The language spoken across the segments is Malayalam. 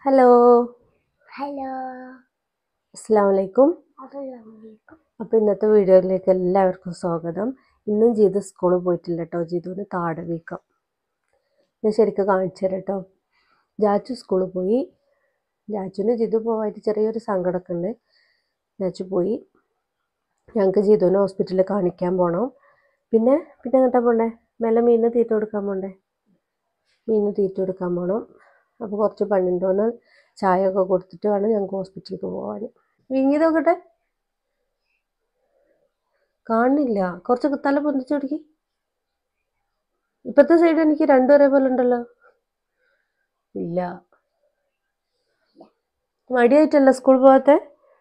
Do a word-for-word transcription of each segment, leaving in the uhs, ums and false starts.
ഹലോ ഹലോ അസ്സലാമു അലൈക്കും. അസ്സലാമലൈക്കും. അപ്പോൾ ഇന്നത്തെ വീഡിയോയിലേക്ക് എല്ലാവർക്കും സ്വാഗതം. ഇന്നും ജീതു സ്കൂളിൽ പോയിട്ടില്ല കേട്ടോ. ജീതുവിന് താടവീക്കം. ഞാൻ ശരിക്കും കാണിച്ചു തരാം കേട്ടോ. ജാച്ചു സ്കൂളിൽ പോയി. ജാച്ചുവിന് ജീതു പോകാനായിട്ട് ചെറിയൊരു സങ്കടമൊക്കെ ഉണ്ട്. ജാച്ചു പോയി. ഞങ്ങൾക്ക് ജീതുവിനെ ഹോസ്പിറ്റലിൽ കാണിക്കാൻ പോകണം. പിന്നെ പിന്നെ എങ്ങോട്ടാ പോകണ്ടേ? മെല്ലെ മീനിന് തീറ്റ കൊടുക്കാൻ പോകണ്ടേ? മീനിന് തീറ്റ കൊടുക്കാൻ പോകണം. അപ്പോൾ കുറച്ച് പണിയുണ്ടോന്ന് ചായ ഒക്കെ കൊടുത്തിട്ട് വേണം ഞങ്ങൾക്ക് ഹോസ്പിറ്റലിലേക്ക് പോകാൻ. വിങ്ങി നോക്കട്ടെ. കാണില്ല. കുറച്ച് തല പൊന്തിച്ച് പിടിക്ക്. ഇപ്പത്തെ സൈഡ് എനിക്ക് രണ്ടും ഒരേപോലെ ഉണ്ടല്ലോ. ഇല്ല, മടിയായിട്ടല്ല സ്കൂൾ പോകാത്തെ.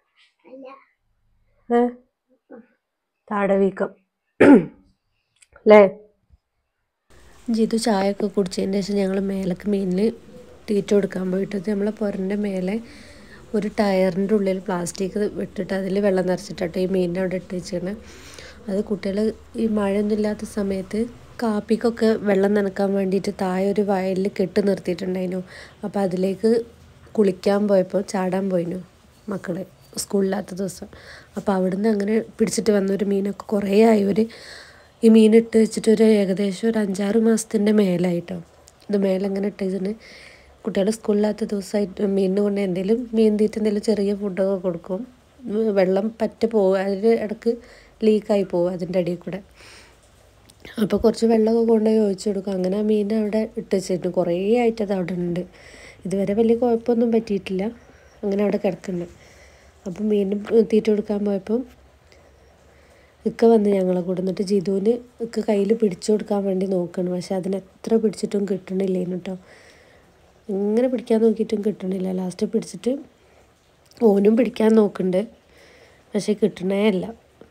ഏ താടവീക്കം അല്ലേ? ജിതു ചായ ഒക്കെ കുടിച്ചതിന് ശേഷം ഞങ്ങൾ മേലേക്ക് മീനിന് തീറ്റ കൊടുക്കാൻ പോയിട്ടത് നമ്മളെ പുരൻ്റെ മേലെ ഒരു ടയറിൻ്റെ ഉള്ളിൽ പ്ലാസ്റ്റിക് വിട്ടിട്ട് അതിൽ വെള്ളം നിറച്ചിട്ടോ ഈ മീനിനെ അവിടെ ഇട്ട് വെച്ചാണ്. അത് കുട്ടികൾ ഈ മഴയൊന്നും ഇല്ലാത്ത സമയത്ത് കാപ്പിക്കൊക്കെ വെള്ളം നനക്കാൻ വേണ്ടിയിട്ട് താഴെ ഒരു വയലിൽ കെട്ട് നിർത്തിയിട്ടുണ്ടായിരുന്നു. അപ്പോൾ അതിലേക്ക് കുളിക്കാൻ പോയപ്പോൾ ചാടാൻ പോയിനു മക്കൾ സ്കൂളില്ലാത്ത ദിവസം. അപ്പോൾ അവിടുന്ന് അങ്ങനെ പിടിച്ചിട്ട് വന്നൊരു മീനൊക്കെ കുറേ ആയി. ഒരു ഈ മീൻ ഇട്ട് വെച്ചിട്ട് ഒരു ഏകദേശം ഒരു അഞ്ചാറ് മാസത്തിൻ്റെ മേലായിട്ടോ. ഇത് മേലെ ഇങ്ങനെ ഇട്ടിട്ട് കുട്ടികൾ സ്കൂളില്ലാത്ത ദിവസമായിട്ട് മീനിന് കൊണ്ട് എന്തെങ്കിലും മീൻ തീറ്റ എന്തെങ്കിലും ചെറിയ ഫുഡൊക്കെ കൊടുക്കും. വെള്ളം പറ്റ പോകും, അതിൽ ഇടയ്ക്ക് ലീക്കായി പോകും അതിൻ്റെ അടിയിൽ കൂടെ. അപ്പോൾ കുറച്ച് വെള്ളമൊക്കെ കൊണ്ടുപോയി ഒഴിച്ചു കൊടുക്കും. അങ്ങനെ ആ മീൻ അവിടെ ഇട്ട് വെച്ചിട്ടുണ്ട്. കുറേ ആയിട്ട് അത് അവിടെ ഉണ്ട്. ഇതുവരെ വലിയ കുഴപ്പമൊന്നും പറ്റിയിട്ടില്ല. അങ്ങനെ അവിടെ കിടക്കുന്നുണ്ട്. അപ്പം മീനും തീറ്റ കൊടുക്കാൻ പോയപ്പം ഇക്ക വന്ന് ഞങ്ങളെ കൂടെ. എന്നിട്ട് ജിതുവിന് ഇക്ക കയ്യിൽ പിടിച്ചു കൊടുക്കാൻ വേണ്ടി നോക്കണം. പക്ഷെ അതിന് എത്ര പിടിച്ചിട്ടും കിട്ടണില്ലേനു കേട്ടോ. ഇങ്ങനെ പിടിക്കാൻ നോക്കിയിട്ടും കിട്ടണില്ല. ലാസ്റ്റ് പിടിച്ചിട്ട് ഓനും പിടിക്കാൻ നോക്കുന്നുണ്ട്, പക്ഷെ കിട്ടണേ അല്ല.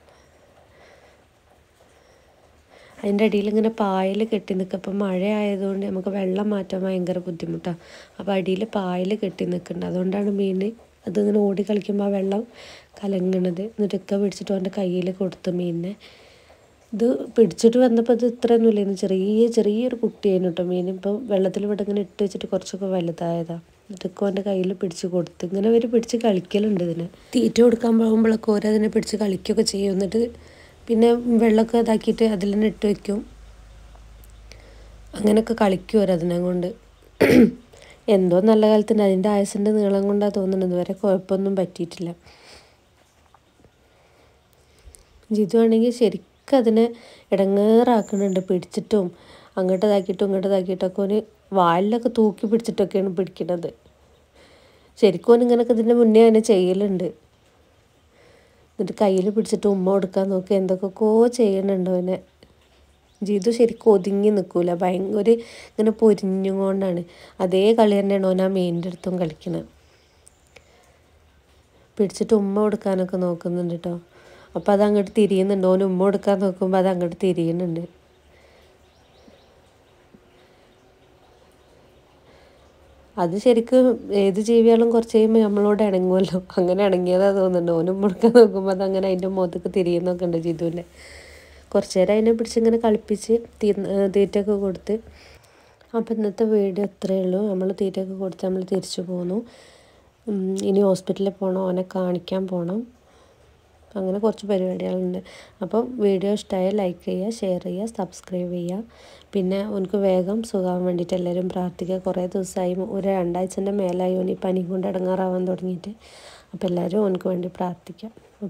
അതിൻ്റെ അടിയിൽ ഇങ്ങനെ പായൽ കെട്ടി നിൽക്കുക. അപ്പം മഴ ആയതുകൊണ്ട് നമുക്ക് വെള്ളം മാറ്റാൻ ഭയങ്കര ബുദ്ധിമുട്ടാണ്. അപ്പോൾ അടിയിൽ പായൽ കെട്ടി നിൽക്കുന്നുണ്ട്. അതുകൊണ്ടാണ് മീൻ അതിങ്ങനെ ഓടി കളിക്കുമ്പോൾ ആ വെള്ളം കലങ്ങണത്. എന്നിട്ട് ഇക്ക പിടിച്ചിട്ട് അവൻ്റെ കയ്യിൽ കൊടുത്തു മീനിനെ. ഇത് പിടിച്ചിട്ട് വന്നപ്പോൾ ഇത് ഇത്രയൊന്നുമില്ലായിരുന്നു. ചെറിയ ചെറിയൊരു കുട്ടിയായിരുന്നു കേട്ടോ മീൻ. ഇപ്പം വെള്ളത്തിൽ ഇവിടെ ഇങ്ങനെ ഇട്ട് വെച്ചിട്ട് കുറച്ചൊക്കെ വലുതായതാണ്. ഇതൊക്കെ അവൻ്റെ കയ്യിൽ പിടിച്ച് കൊടുത്ത് ഇങ്ങനെ അവർ പിടിച്ച് കളിക്കലുണ്ട്. ഇതിന് തീറ്റ കൊടുക്കാൻ പോകുമ്പോഴൊക്കെ ഓരോ അതിനെ പിടിച്ച് കളിക്കുകയൊക്കെ ചെയ്യും. എന്നിട്ട് പിന്നെ വെള്ളമൊക്കെ ഇതാക്കിയിട്ട് അതിൽ തന്നെ ഇട്ട് വയ്ക്കും. അങ്ങനെയൊക്കെ കളിക്കും ഓരതിനെ കൊണ്ട്. എന്തോ നല്ല കാലത്തിന് അതിൻ്റെ ആയുസിൻ്റെ നീളം കൊണ്ടാണ് തോന്നുന്നത്. ഇതുവരെ കുഴപ്പമൊന്നും പറ്റിയിട്ടില്ല. ജിതു ആണെങ്കിൽ ശരിക്കും അതിനെ ഇടങ്ങേറാക്കുന്നുണ്ട്. പിടിച്ചിട്ടും അങ്ങോട്ട് ഇതാക്കിയിട്ടും ഇങ്ങോട്ട് ഇതാക്കിയിട്ടൊക്കെ ഓന് വാലിലൊക്കെ തൂക്കി പിടിച്ചിട്ടൊക്കെയാണ് പിടിക്കുന്നത്. ശരിക്കും ഓൻ ഇങ്ങനെയൊക്കെ ഇതിൻ്റെ മുന്നേ തന്നെ ചെയ്യലുണ്ട്. എന്നിട്ട് കയ്യിൽ പിടിച്ചിട്ട് ഉമ്മ കൊടുക്കാൻ നോക്കി എന്തൊക്കെയൊക്കെ ചെയ്യണുണ്ടോ അവനെ. ജിതു ശരിക്കും ഒതുങ്ങി നിൽക്കൂല. ഭയങ്കര ഇങ്ങനെ പൊരിഞ്ഞുകൊണ്ടാണ്. അതേ കളി തന്നെയാണ് ഓൻ ആ മീനിൻ്റെ അടുത്തും കളിക്കുന്നത്. പിടിച്ചിട്ട് ഉമ്മ കൊടുക്കാനൊക്കെ നോക്കുന്നുണ്ട് കേട്ടോ. അപ്പോൾ അത് അങ്ങോട്ട് തിരിയുന്നുണ്ട്. ഓന് ഉമ്മ കൊടുക്കാൻ നോക്കുമ്പോൾ അത് അങ്ങോട്ട് തിരിയുന്നുണ്ട്. അത് ശരിക്കും ഏത് ജീവികളും കുറച്ച് കഴിയുമ്പോൾ നമ്മളോട് ഇണങ്ങുമല്ലോ. അങ്ങനെ ഇണങ്ങിയതാണ് തോന്നുന്നുണ്ട്. ഓനും മുറുക്കാൻ നോക്കുമ്പോൾ അത് അങ്ങനെ അതിൻ്റെ മുഖത്തേക്ക് തിരിയുന്നൊക്കെ ഉണ്ട് ജിതുവിൻ്റെ. കുറച്ച് നേരം അതിനെ പിടിച്ചിങ്ങനെ കളിപ്പിച്ച് തീ തീറ്റയൊക്കെ കൊടുത്ത്. അപ്പോൾ ഇന്നത്തെ വീഡിയോ ഇത്രയേ ഉള്ളൂ. നമ്മൾ തീറ്റയൊക്കെ കൊടുത്ത് നമ്മൾ തിരിച്ചു പോന്നു. ഇനി ഹോസ്പിറ്റലിൽ പോകണം, ഓനെ കാണിക്കാൻ പോകണം. അങ്ങനെ കുറച്ച് പരിപാടികളുണ്ട്. അപ്പം വീഡിയോ ഇഷ്ടമായാൽ ലൈക്ക് ചെയ്യുക, ഷെയർ ചെയ്യുക, സബ്സ്ക്രൈബ് ചെയ്യുക. പിന്നെ എനിക്ക് വേഗം സുഖമാകാൻ വേണ്ടിയിട്ട് എല്ലാവരും പ്രാർത്ഥിക്കുക. കുറേ ദിവസമായി, ഒരു രണ്ടാഴ്ചൻ്റെ മേലായി ഓന് ഈ പനി കൊണ്ട് ഇടങ്ങാറാവാൻ തുടങ്ങിയിട്ട്. അപ്പോൾ എല്ലാവരും ഓനക്ക് വേണ്ടി പ്രാർത്ഥിക്കാം.